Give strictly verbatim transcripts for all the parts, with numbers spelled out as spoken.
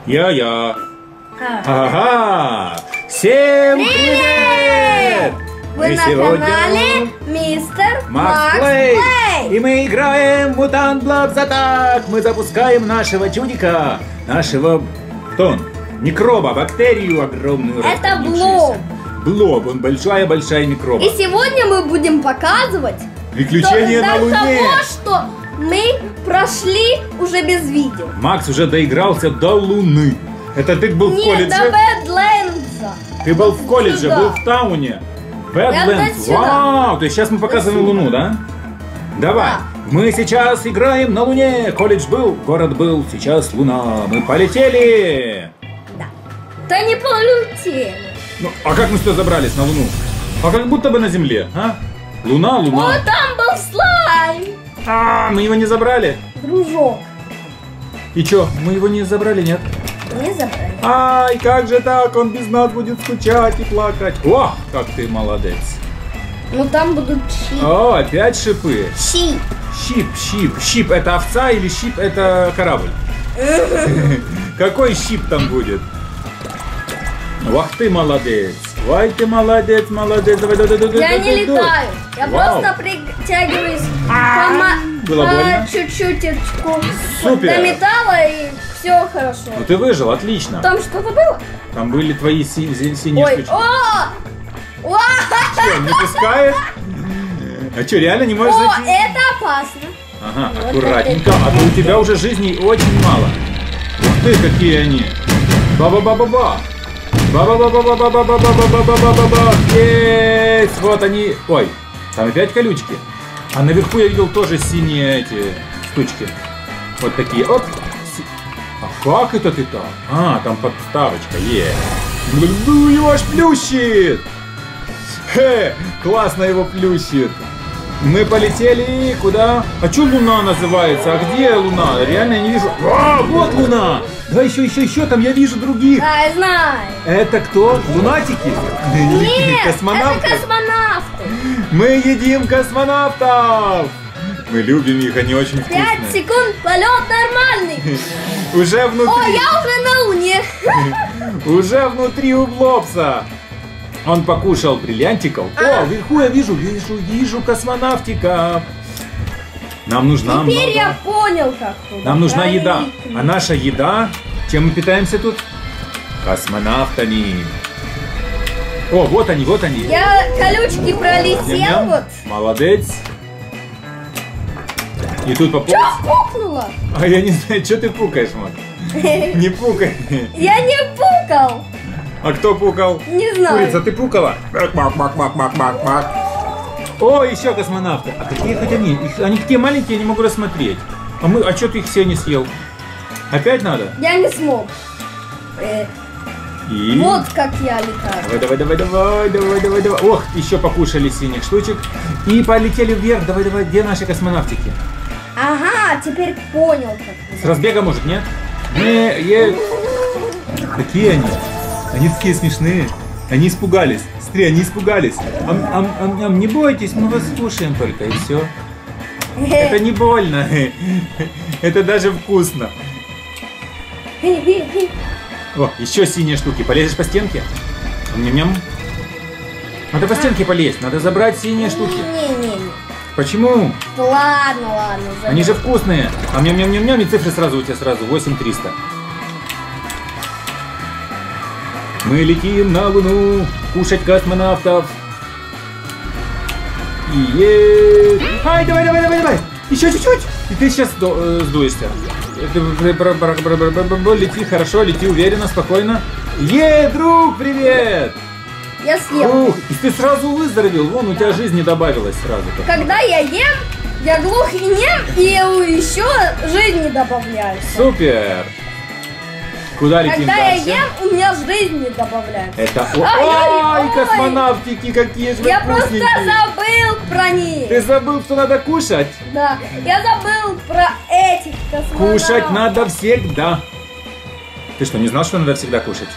Я-я. Ага. Всем привет! Вы И на сегодня канале Мистер Макс Плей. И мы играем в Mutant Blobs Attack. Мы запускаем нашего чудика, нашего, кто он? Микроба, бактерию огромную. Это Блоб. Блоб, он большая-большая микроба. И сегодня мы будем показывать Приключения на Луне. того, что мы прошли уже без видео. Макс уже доигрался до Луны. Это ты был в Нет, колледже? до Бэдлендса. Ты был в колледже, Сюда. был в тауне. Бэдлендс. сюда. Вау, то есть сейчас мы показываем Луну, да? Давай. Да. Мы сейчас играем на Луне. Колледж был, город был, сейчас Луна. Мы полетели. Да. Да не полетели. Ну, а как мы сюда забрались на Луну? А как будто бы на Земле, а? Луна, Луна. Вот там был слайм. А, мы его не забрали. Дружок. И чё, мы его не забрали, нет? Не забрали. Ай, как же так? Он без нас будет скучать и плакать. О, как ты молодец. Ну там будут щип. О, опять шипы. Щип. Щип, щип. Щип это овца или щип это корабль? Какой щип там будет? Ах ты молодец. Ой, ты молодец, молодец. Давай, давай, давай, Я давай, не давай. летаю. Я Вау. просто притягиваюсь Было по больно? чуть-чуть Супер. до металла, и все хорошо. Ну ты выжил, отлично. Там что-то было? Там были твои си- си- синие Ой, штучки. о! О, Что, не пускает? А что, реально не можешь О, зайти? это опасно. Ага, Вот аккуратненько, это. а то у тебя уже жизней очень мало. Ух ты, какие они. Ба-ба-ба-ба-ба. Ба-ба-ба-ба-ба-ба-ба-ба-ба-ба-ба-ба. Есть! Вот они. Ой, там опять колючки. А наверху я видел тоже синие эти штучки. Вот такие. Оп. Си- А как это ты там? А, там подставочка. Е. Ну, его аж плющит. Хе, классно его плющит. Мы полетели куда? А что Луна называется? А где Луна? Реально я не вижу. А, вот Луна! Да еще, еще, еще, там я вижу других. Да, я знаю. Это кто? Лунатики? Нет, Космонавты? это космонавты. Мы едим космонавтов! Мы любим их, они очень Пять вкусные. секунд, полет нормальный. Уже О, внутри. я уже на Луне. Уже внутри у Блобса. Он покушал бриллиантиков. О, вверху я вижу, вижу, вижу космонавтика. Нам нужна Теперь много. я понял, как туда Нам нужна еда. пройти. А наша еда, чем мы питаемся тут? Космонавтами. О, вот они, вот они. Я колючки пролетел, Ням-ням. вот. Молодец. И тут пополз. Чё пукнуло? А я не знаю, что ты пукаешь, Мак. Не пукай. Я не пукал. А кто пукал? Не знаю. Курица, ты пукала? Мак-мак-мак-мак-мак-мак. О, еще космонавты. А какие хоть они? Их- они такие маленькие, я не могу рассмотреть. А мы, а что ты их все не съел? Опять надо? Я не смог. Э, И... Вот как я летаю. Давай, давай, давай, давай, давай, давай, давай. Ох, еще покушали синих штучек. И полетели вверх. Давай, давай, где наши космонавтики? Ага, теперь понял, как. С разбега, может, нет? Не, е... Какие они? Они такие смешные. Они испугались. Смотри, они испугались. Ам, ам, ам, ам, не бойтесь, мы вас слушаем только, и все. Это не больно. Это даже вкусно. О, еще синие штуки. Полезешь по стенке? Ням-ням. Надо по стенке полезть. Надо забрать синие штуки. Не-не-не. Почему? Ладно, ладно. забыл. Они же вкусные. А ням-ням-ням-ням, и цифры сразу у тебя сразу. восемь триста. Мы летим на Луну кушать космонавтов. И е- Ай, давай, давай, давай, давай. Еще чуть-чуть. И ты сейчас сду- э, сдуешься. Ты бр- бр- бр- бр- бр- бр- бр- Лети хорошо, лети уверенно, спокойно. Е, друг, привет! Я съел. Ух, и ты сразу выздоровел. Вон, у тебя жизни добавилось сразу. Когда я ем, я глух и нем, и еще жизни добавляются. Супер! Куда летим Когда дальше? я ем, у меня жизни добавляются. Это... Ой, ой, Ой, ой. космонавтики, какие же вы Я просто вкусненькие. забыл про них. Ты забыл, что надо кушать? Да, я забыл про этих космонавтов. Кушать надо всегда. Ты что, не знал, что надо всегда кушать?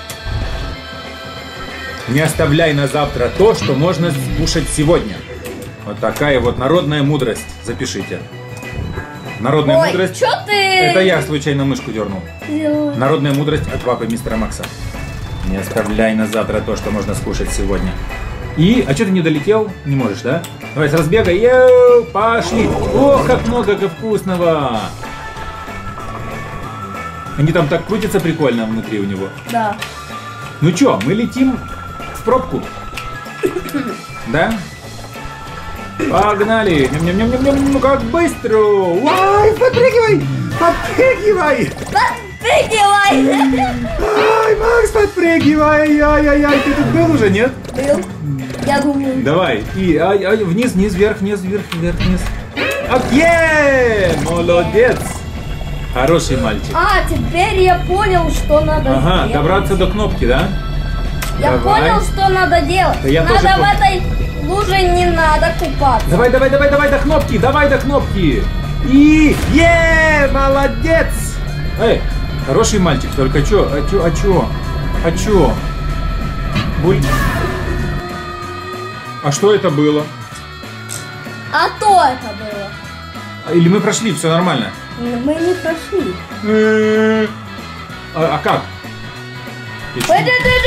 Не оставляй на завтра то, что можно кушать сегодня. Вот такая вот народная мудрость. Запишите. Народная Ой, мудрость. чё ты? Это я случайно мышку дернул. Делаешь? Народная мудрость от папы мистера Макса. Не оставляй на завтра то, что можно скушать сегодня. И, а что ты не долетел? Не можешь, да? Давай с разбега. Йоу, пошли. Ох, как много вкусного. Они там так крутятся прикольно внутри у него. Да. Ну чё, мы летим в пробку. Да? Погнали! Ням-ням-ням-ням-ням, ну как быстро! Ой, подпрыгивай! Подпрыгивай! Подпрыгивай! Ай, Макс, подпрыгивай! Ай-яй-яй, ты тут был уже, нет? Был. Я думаю. Давай, и ай, ай, вниз, вниз, вверх, вниз, вверх, вверх, вниз. Окей! Молодец! Хороший мальчик. А, теперь я понял, что надо Ага, сделать. добраться до кнопки, да? Я Давай. понял, что надо делать. Да я надо тоже в понял. этой луже не надо купаться. Давай, давай, давай, давай до кнопки, давай до кнопки. И, е, молодец. Эй, хороший мальчик, только чё, а чё, а чё, а чё? Буль. А что это было? А то это было. Или мы прошли, все нормально? Мы не прошли. А, а как? Я чё-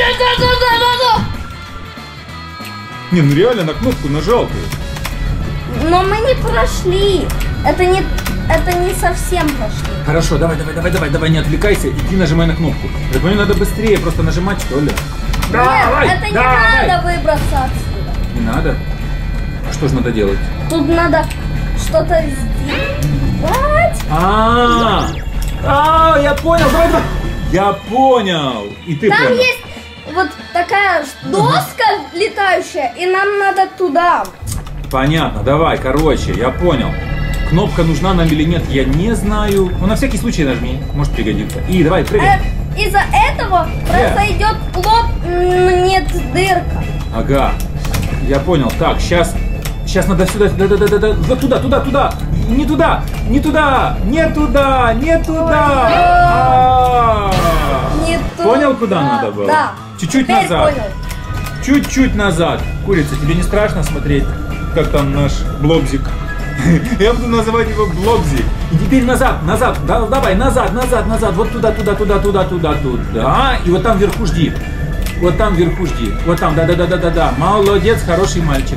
Не, ну реально на кнопку нажал ты. Но мы не прошли. Это не, это не совсем прошли. Хорошо, давай, давай, давай, давай, давай, не отвлекайся, иди нажимай на кнопку. Я понимаю, надо быстрее просто нажимать, что ли? Давай, Нет, это не давай. надо выбраться отсюда. Не надо? А что же надо делать? Тут надо что-то сделать. А, а, я понял, давай, давай. Я понял. И ты Там понял. есть вот такая доска летающая, и нам надо туда. Понятно, давай, короче, я понял. Кнопка нужна нам или нет, я не знаю. Ну, на всякий случай нажми, может пригодится. И давай, прыгай. Э, Из-за этого произойдет лоб, м, нет дырка. Ага, я понял. Так, сейчас, сейчас надо сюда, да, да, да, да, да, вот туда, туда, туда. Не туда, не туда, не туда, не туда. А-а-а. Не Понял, куда туда. надо было? Да. Чуть-чуть Теперь назад. понял. Чуть-чуть назад. Курица, тебе не страшно смотреть, как там наш Блобзик? Я буду называть его Блобзик. И теперь назад, назад, да, давай, назад, назад, назад. Вот туда, туда, туда, туда, туда, туда. И вот там вверху жди. Вот там вверху жди. Вот там, да-да-да-да-да-да. Молодец, хороший мальчик.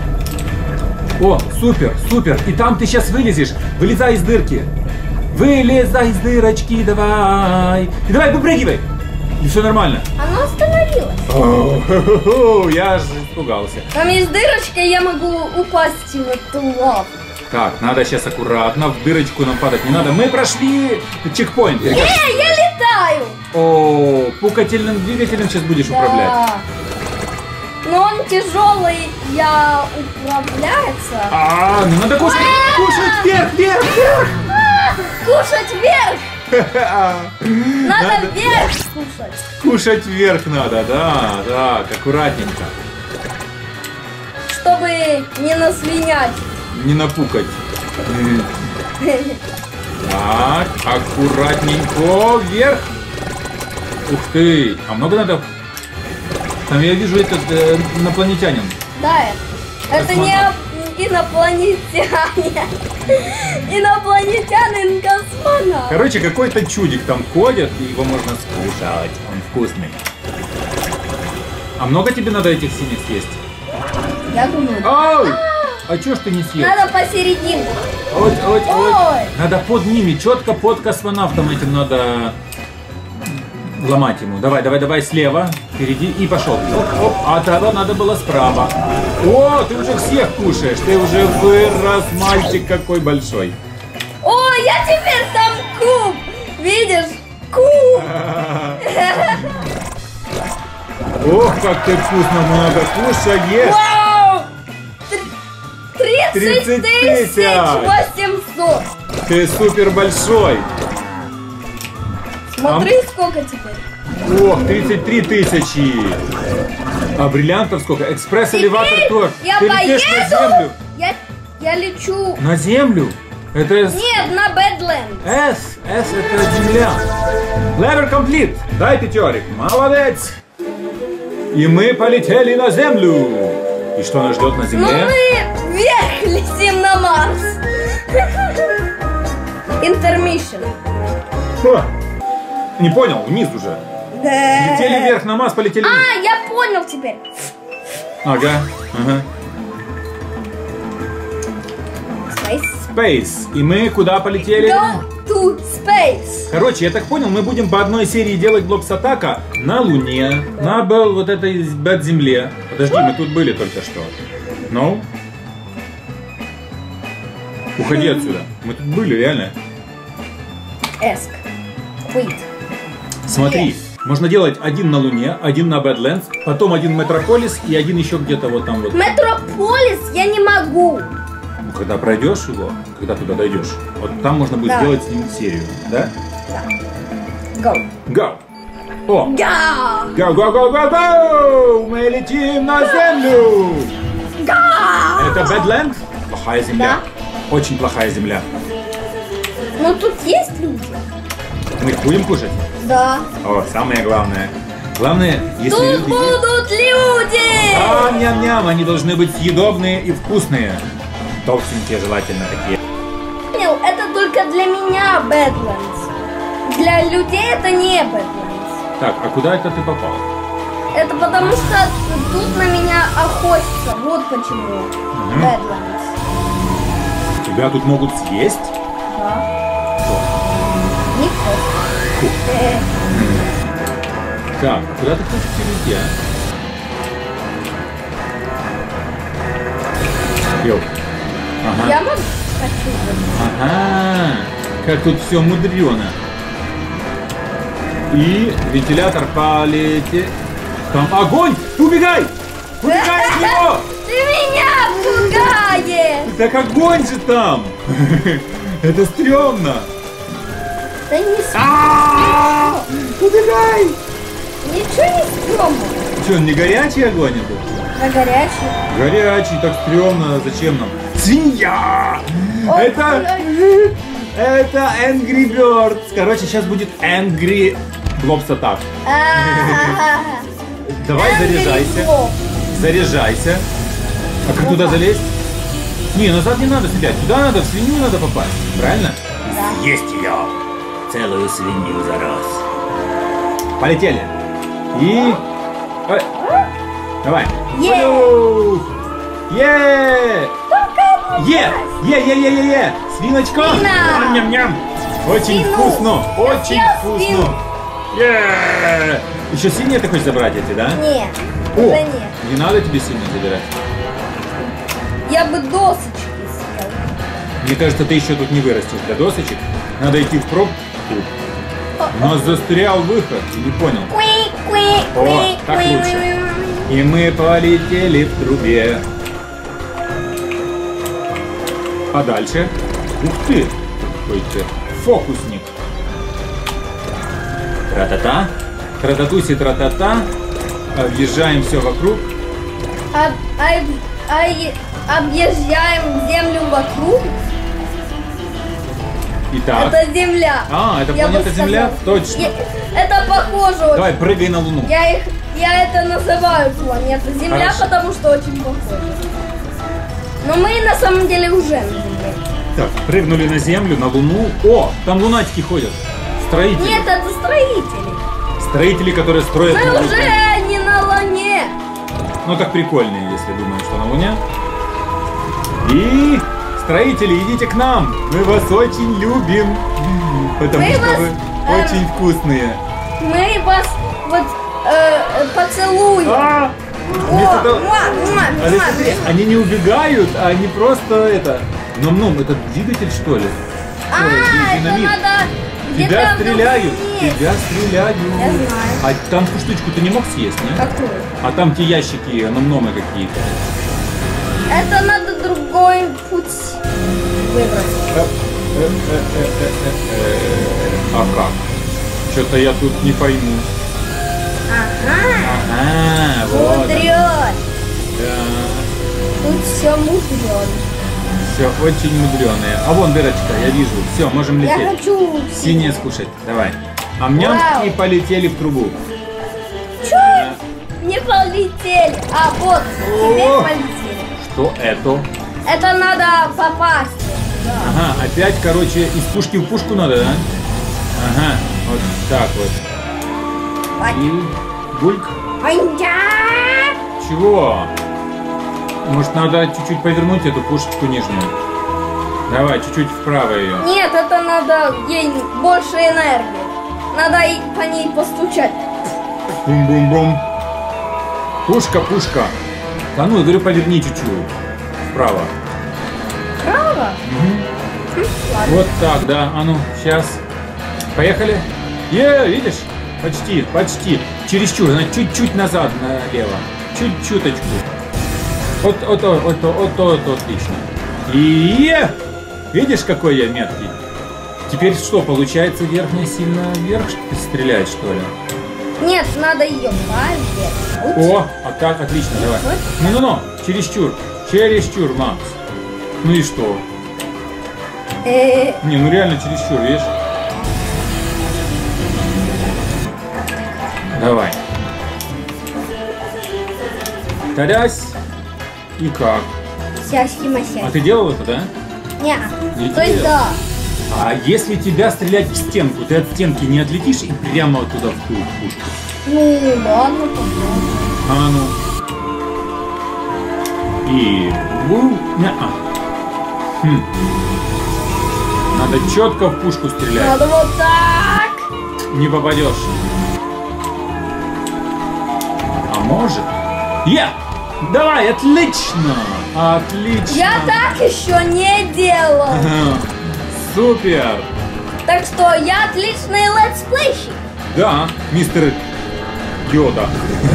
О, супер, супер. И там ты сейчас вылезешь. Вылезай из дырки. Вылезай из дырочки, давай. И давай, выпрыгивай. И все нормально. Оно остановилось. О, я же испугался. Там есть дырочка, и я могу упасть в эту лаву. Так, надо сейчас аккуратно, в дырочку нам падать не надо. Мы прошли чекпоинт. Э, я летаю! О, пукательным двигателем сейчас будешь управлять. Да. Но он тяжелый, я управляется. А, ну надо кушать, А! кушать вверх, вверх, вверх. А, кушать вверх! Надо Надо вверх кушать. кушать вверх надо, да, так, аккуратненько. Чтобы не наслинять. Не напукать. Так, аккуратненько вверх. Ух ты, а много надо? Там я вижу этот э, инопланетянин. Да, это не инопланетянин. Инопланетянин космонавт. Короче, какой-то чудик там ходит, и его можно скушать. Он вкусный. А много тебе надо этих синих съесть? Я думаю, Ой! А чё ж ты не съел? надо посередине. Ой, ой, ой. Ой. Надо под ними, четко под космонавтом этим надо ломать ему. Давай, давай, давай слева, впереди и пошел. Оп, оп. А тогда надо было справа. О, ты уже всех кушаешь, ты уже вырос, мальчик какой большой. О, я теперь там куб. Видишь? Куб. Ох, как ты вкусно много кушаешь. Вау! тридцать тридцать тысяч тысяч. восемьсот. Ты супер большой. Смотри, сколько теперь. Ох, тридцать три тысячи. А бриллиантов сколько? Экспресс-элеватор Теперь тоже. я Ты летишь на поеду. землю. Я, я лечу. На землю? Это С. Нет, на Бэдленд. С. С это земля. Level complete. Дай пятерик. Молодец. И мы полетели на землю. И что нас ждет на Ну земле? мы вверх летим на Марс. Intermission. Ха. Не понял, вниз уже. Да. Летели вверх на Марс, полетели вниз. А, я понял теперь. Ага, ага. Space. Space. И мы куда полетели? Go to space. Короче, я так понял, мы будем по одной серии делать Blocks Attack на Луне, на Бел, вот этой Бэт-Земле. Подожди, мы тут были только что. Ну? Уходи отсюда. Мы тут были, реально. Ask. Quit. Смотри, Yes. можно делать один на Луне, один на Бэдлендс, потом один Метрополис и один еще где-то вот там вот. Метрополис я не могу. Ну, когда пройдешь его, когда туда дойдешь, вот там можно будет Да. сделать с ним серию, да? Да. Go. Go! О! Go. Go, go, go, go, go! Мы летим на землю! Go. Это Бэдленд? Плохая земля. Очень плохая земля. Но тут есть люди. Мы их будем кушать? Да. О, самое главное. Главное, если Тут люди есть... будут люди. А, ням-ням, они должны быть съедобные и вкусные. Толстенькие желательно такие. Понял, это только для меня Badlands. Для людей это не Badlands. Так, а куда это ты попал? Это потому что тут на меня охотятся. Вот почему. Угу. Badlands. Тебя тут могут съесть? Да. Кто? Никто. Э, Так, а куда ты хочешь перейти, а? Йоу. Ага. Я могу хочу. Ага. Как тут все мудрено. И вентилятор полетит. Там огонь! Убегай! Убегай от него! Ты меня пугаешь! Так огонь же там! Это стрёмно! Да не А! Убегай! Ничего не стрёмно. Что, он не горячий огонь это? На горячий. Горячий, так стрёмно. Зачем нам? Свинья! Ой, Это... Это Angry Birds. Короче, сейчас будет Angry Blobs Attack. А-а-а. Давай заряжайся. Заряжайся. А как туда залезть? Не, назад не надо стрелять. Туда надо, в свинью надо попасть. Правильно? Да. Есть ее. Целую свинью за раз. Полетели. И... Ой. Давай. Е. Ух. Е. Е. Е, е, е, е, е. Свиночка. Свина. Ням-ням. Очень Свину. вкусно. Очень Я вкусно. свину. Е. Еще синие ты хочешь забрать эти, да? Нет. О, Да нет. не надо тебе синие забирать. Я бы досочки съел. Мне кажется, ты еще тут не вырастешь для досочек. Надо идти в пробку. У нас застрял выход. Не понял. Куи, куи, О, куи, так куи, лучше. куи. И мы полетели в трубе. А дальше? Ух ты! Какой ты фокусник. Тра-та-та. Тра-та-туси, тра-та-та. Объезжаем все вокруг. Об- об- ой- Объезжаем землю вокруг. Итак. Это земля. А, это Я бы планета Земля? сказала. Точно. Я- Это похоже очень. Давай, прыгай на Луну. Я их, я это называю планета Земля, Хорошо. потому что очень похоже. Но мы на самом деле уже на Земле. Так, прыгнули на Землю, на Луну. О, там лунатики ходят. Строители. Нет, это строители. Строители, которые строят Мы новую уже планету. не на Луне. Ну так прикольнее, если думаешь, что на Луне. И строители, идите к нам. Мы вас очень любим. Потому Мы что вас, вы эм, очень вкусные. Мы вас вот э, поцелуем. А! О, Вместо того- муа, муа, А муа. смотри, они не убегают, а они просто это. Ном-ном, это двигатель что ли? А, Который это динамит. надо Тебя где-то стреляют, вниз. тебя стреляют. Я знаю. А там ту штучку ты не мог съесть, нет? Какую? А там те ящики, ном-номы какие-то. Это надо другой путь выбрать. Э, э, э, э, э, э, э. А как? Что-то я тут не пойму. Ага. Ага, вот. Мудрён. Да. Тут все мудрён. Все очень мудреное. А вон дырочка, я вижу. Все, можем Я лететь. хочу Синее скушать. Давай. Ам-ням Вау. и полетели в трубу. Чё? Не полетели. А вот, теперь О. полетели. Что это? Это надо попасть. Ага, опять, короче, из пушки в пушку надо, да? Ага, вот так вот. И гульк. Чего? Может, надо чуть-чуть повернуть эту пушечку нижнюю? Давай, чуть-чуть вправо ее. Нет, это надо ей больше энергии. Надо и по ней постучать. Бум-бум-бум. Пушка, пушка. Да ну, я говорю, поверни чуть-чуть. Вправо. Право? Угу. Вот так, да. А ну, сейчас. Поехали. Е, видишь? Почти, почти. Чересчур. Она чуть-чуть назад налево. Чуть-чуточку. Вот, вот, вот, вот, вот, вот, вот, отлично. И видишь, какой я меткий? Теперь что, получается, верхняя сильно вверх стрелять, что ли? Нет, надо ее повернуть. О, а так, отлично, давай. Ну-ну-ну, чересчур, чересчур, Макс. Ну и что? Не, ну реально чересчур, видишь? Давай. Тарясь. И как? Сяськи-масяськи. А ты делал это, да? Нет. Не То есть делал. да. А если тебя стрелять в стенку, ты от стенки не отлетишь и прямо туда в ту пушку? Ну, ладно, попробуем. А ну. И... Бу... Не-а. Хм. Надо четко в пушку стрелять. Надо вот так. Не попадешь. А может? Я! Давай, отлично! Отлично! Я так еще не делал. Ага. Супер! Так что я отличный летсплейщик. Да, мистер Йода.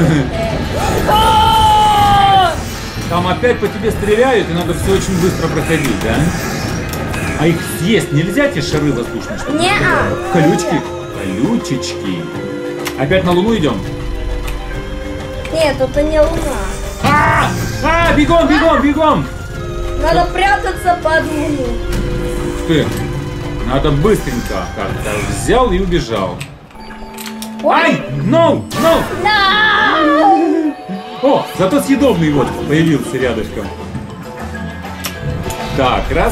Там опять по тебе стреляют, и надо все очень быстро проходить, да? А их съесть нельзя, те шары воздушные? Что Не-а. Колючки? Колючечки. Опять на Луну идем? Нет, это не луна. А, а, бегом, бегом, бегом! Надо прятаться под луну. Ты, надо быстренько как-то взял и убежал. Ой. Ай, no, no! No! О, зато съедобный вот появился рядышком. Так, раз.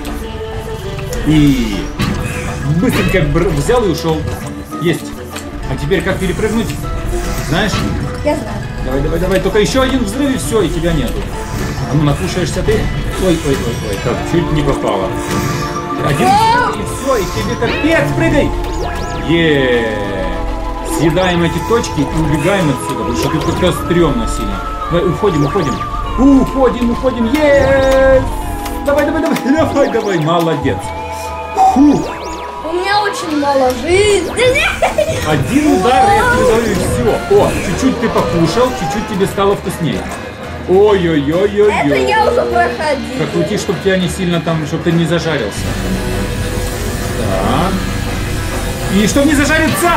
И быстренько взял и ушел. Есть. А теперь как перепрыгнуть? Знаешь? Я знаю. Давай, давай, давай. Только еще один взрыв и все, и тебя нету. А ну накушаешься ты. Ой, ой, ой, ой. Так, чуть не попало. Один взрыв, и все, и тебе капец, прыгай. Еее. Съедаем эти точки и убегаем отсюда, потому что тут как-то стрёмно сильно. Давай, уходим, уходим. Уходим, уходим. Есть! Давай, давай, давай, давай, давай. Молодец. Фух. У меня очень мало жизни. Один удар, и все. О, чуть-чуть ты покушал, чуть-чуть тебе стало вкуснее. Ой-ой-ой-ой-ой. Это я уже проходил. Прокрути, чтобы тебя не сильно там, чтобы ты не зажарился. Так. И чтобы не зажариться!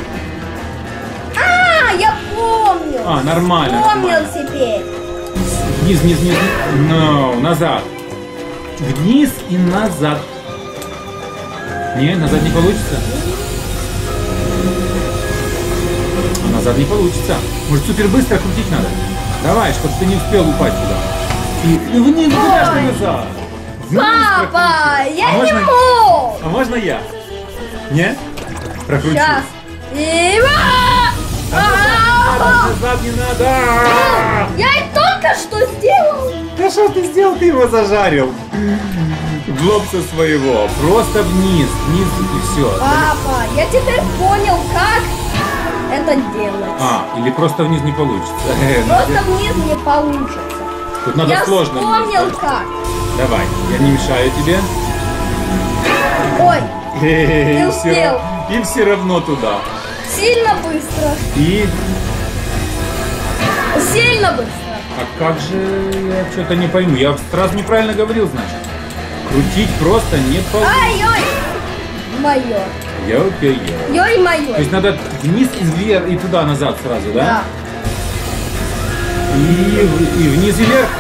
А, я помню. А, нормально. Помнил нормально. теперь. Вниз, вниз, вниз. No, назад. Вниз и назад. Не, назад не получится. А назад не получится. Может, супер быстро крутить надо? Давай, чтобы ты не успел упасть туда. И, и вниз, куда ж ты назад? Вниз Папа, прокрути. я а не можно, мог. А можно я? Не? Прокрути. Сейчас. И... А назад, надо, назад не надо. Я и только что сделал. Да что ты сделал? Ты его зажарил. В лоб со своего. Просто вниз, вниз и все. Папа, я теперь понял, как это делать. А, или просто вниз не получится. Просто вниз не получится. Тут надо Я сложно. вспомнил вниз, да? как. Давай, я не мешаю тебе. Ой, И успел. все, и все равно туда. сильно быстро. И... Сильно быстро. А как же... Я что-то не пойму. Я сразу неправильно говорил, значит. Крутить просто не получится. Ай-ой. Мое. Йо-йо-йо. Ой, мое. То есть надо вниз и вверх, и туда назад сразу, да? Да. И, и вниз и вверх.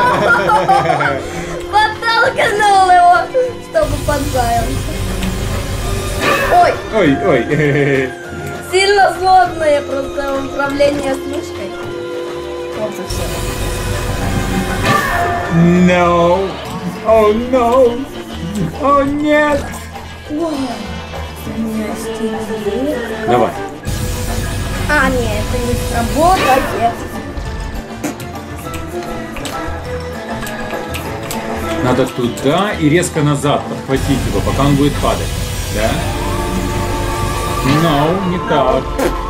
Подтолкнул его, чтобы подзаился. Ой, Ой, ой. сильно сложное просто управление с мышкой. Вот и все. No. Oh no. О, нет! Ой, у меня стиль. Давай. А, нет, это не сработает. Надо туда и резко назад подхватить его, пока он будет падать. Да? No, не так.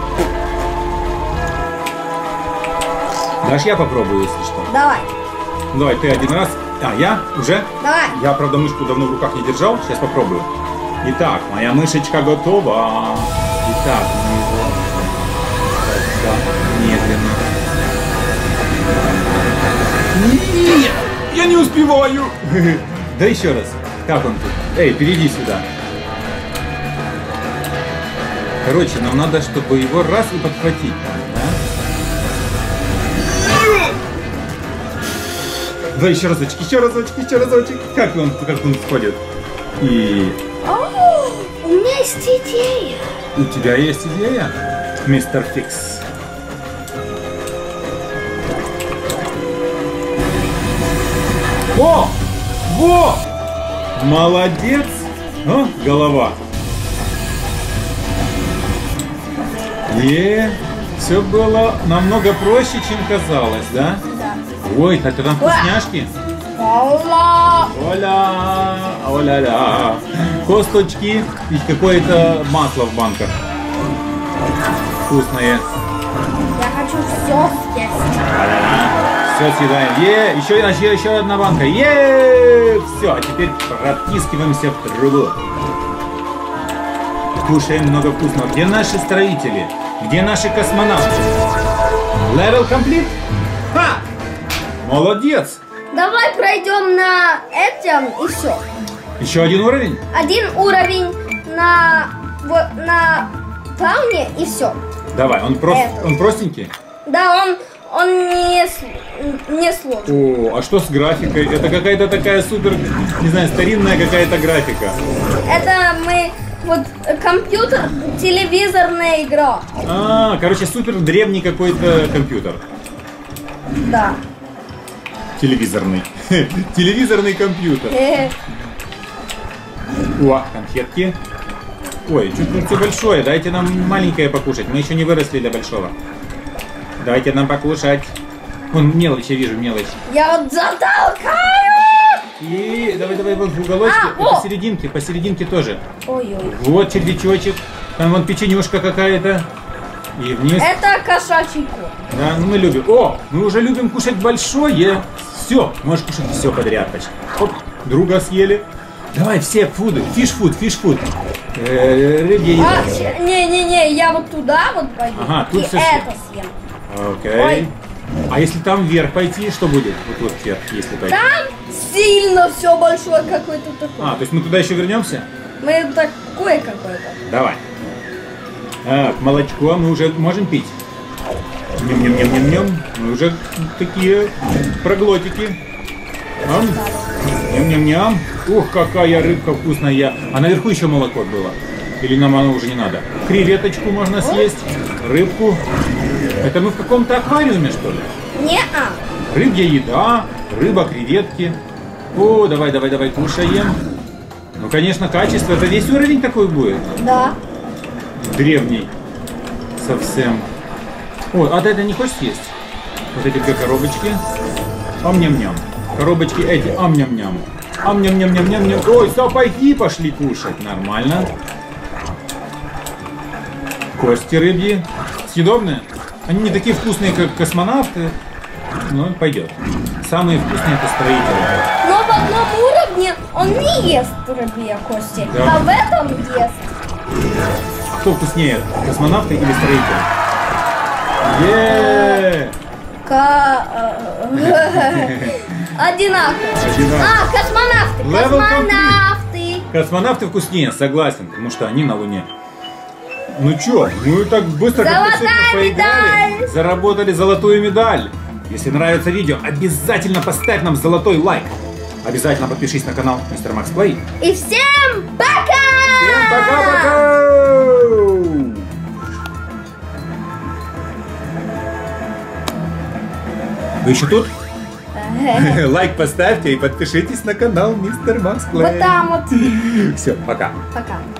Дашь я попробую, если что. Давай, Давай, ты один раз. А, я? Уже? давай. Я, правда, мышку давно в руках не держал. Сейчас попробую. Итак, моя мышечка готова. Итак, мы его... Да, медленно. Нет! Я не успеваю! Да еще раз. Как он тут? Эй, перейди сюда. Короче, нам надо, чтобы его раз и подхватить. Да? Да, еще разочек, еще разочек, еще разочек. Как он, как он сходит? И... О, у меня есть идея. У тебя есть идея, мистер Фикс? О! Во! Молодец! О, голова. И все было намного проще, чем казалось, да? Да. Ой, это там вкусняшки? Ола. Оля, оля-ля. Косточки и какое-то масло в банках. Вкусное. Я хочу все съесть. Все съедаем. Е, еще, еще, еще одна банка. Е, все, а теперь протискиваемся в трубу. Кушаем много вкусного. Где наши строители? Где наши космонавты? Level complete? Ха! Молодец! Давай пройдем на этом и все. Еще один уровень? Один уровень на вот на тауне и все. Давай, он, прост, Это. он простенький? Да, он он не с- не сложный. О, а что с графикой? Это какая-то такая супер, не знаю, старинная какая-то графика. Это мы вот э, компьютер, телевизорная игра. А, короче, супер древний какой-то компьютер. Да. Телевизорный. Телевизорный компьютер. Э, О, конфетки. Ой, чуть-чуть большое. Дайте нам маленькое покушать. Мы еще не выросли до большого. Дайте нам покушать. Вон мелочь, я вижу, мелочь. Я вот затолкаю. И давай, давай, вот в уголочке. А, И о! посерединке, посерединке тоже. Ой-ой. Вот червячочек. Там вон печенюшка какая-то. И вниз. Это кошачий кот. Да, ну мы любим. О, мы уже любим кушать большое. Все, можешь кушать все подряд почти. Оп, друга съели. Давай все фуды. Фиш-фуд, фиш-фуд. Рыбья А, еда. щ- не-не-не, я вот туда вот пойду. Ага, тут и всё это съем. Окей. Ой. А если там вверх пойти, что будет? Вот тут вверх, если пойти. Там сильно все большое какое-то такое. А, то есть мы туда еще вернемся? Мы такое какое-то. Давай. Так, молочко мы уже можем пить. Ням-ням-ням-ням-ням. Мы уже такие проглотики. Ам. Ням-ням-ням. Ух, какая рыбка вкусная. А наверху еще молоко было. Или нам оно уже не надо? Креветочку можно съесть. Рыбку. Это мы в каком-то аквариуме, что ли? Не-а. Рыбья еда, рыба, креветки. О, давай, давай, давай, кушаем. Ну, конечно, качество. Это весь уровень такой будет? Да. Древний. Совсем. О, а ты это не хочешь съесть? Вот эти две коробочки. Ам-ням-ням. Коробочки эти. Ам-ням-ням. Ам-ням-ням-ням-ням-ням. Ой, сапоги пошли кушать. Нормально. Кости рыбьи. Съедобные? Они не такие вкусные, как космонавты. Но пойдет. Самые вкусные это строители. Но в одном уровне он не ест рыбьи кости, Да. а в этом ест. А кто вкуснее? Космонавты или строители? Е! Ка... э, Одинаково. Одинаково. А, космонавты, Level космонавты. Космонавты вкуснее, согласен, потому что они на Луне. Ну чё, мы так быстро как Золотая сегодня поиграли, медаль! заработали золотую медаль. Если нравится видео, обязательно поставь нам золотой лайк. Обязательно подпишись на канал мистер Макс Плей. И всем пока! Всем пока-пока! Вы еще тут? Ага. Лайк поставьте и подпишитесь на канал Мистер Макс Плей. Вот там вот. Все, пока. Пока.